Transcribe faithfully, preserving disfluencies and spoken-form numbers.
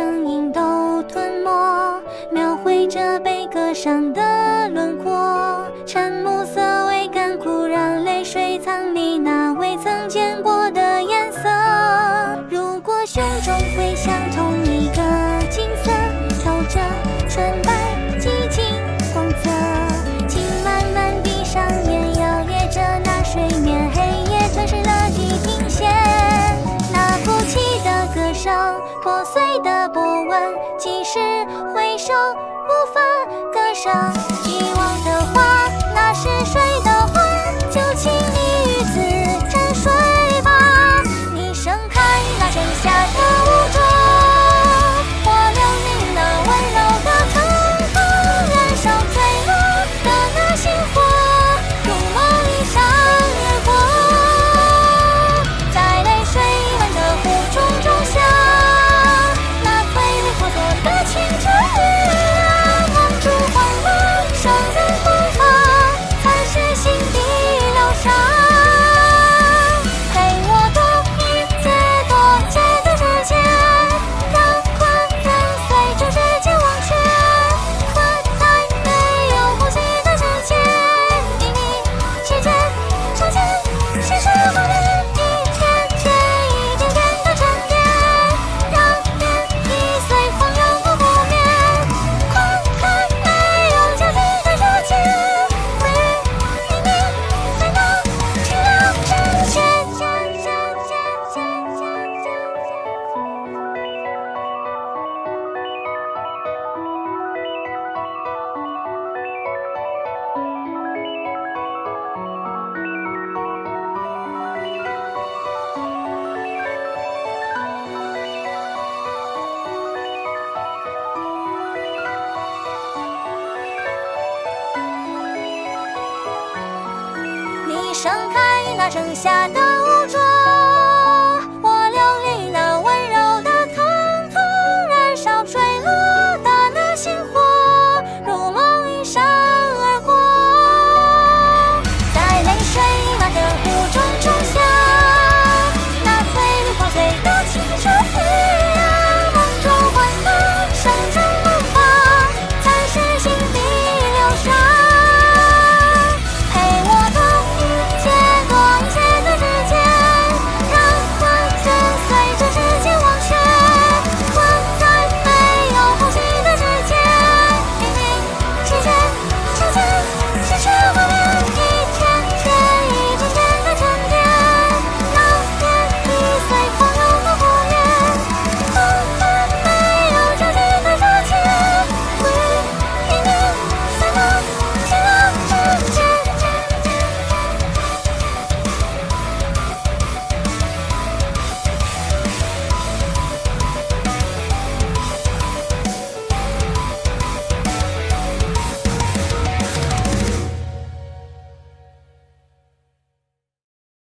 声音都吞没，描绘着悲歌上的轮廓。沉暮色为干枯，让泪水藏匿那未曾见过的颜色。如果胸中会像同一个金色，透着纯白寂静光泽，请慢慢闭上眼，摇曳着那水面，黑夜吞噬了地平线。那哭泣的歌声，破碎的波纹，即使回首无法歌声。遗忘的花，那是谁的花？就请你与此沉睡吧。你盛开那盛夏的无助，我留你那温柔的疼痛，燃烧坠落的那星火，如梦一闪而过，在泪水般的湖中种下那翠绿婆娑的青春。望住黄昏，生人不发，才是心底疗伤。陪我度一劫多劫的时间，让困跟随着时间忘却。困在没有呼吸的世界，秘密世界重建，现实画面一天接一点点的沉淀，让涟漪随风扬过不灭。困在没有交集的世界，回忆秘密才能去了真切。你盛开那盛夏的